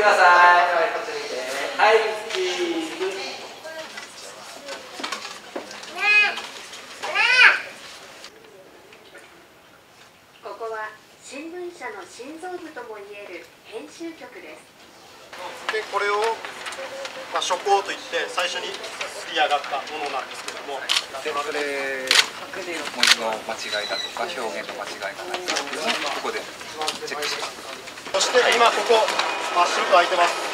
ださい。はい、こっち見て。はい、チーズ。 ここは新聞社の心臓部ともいえる編集局です。 でこれを、書稿といって最初に刷り上がったものなんですけども、 でそれ文字の間違いだとか表現の間違いがないかっていうのをここでチェックします。 そして今ここ真っ白く開いてます。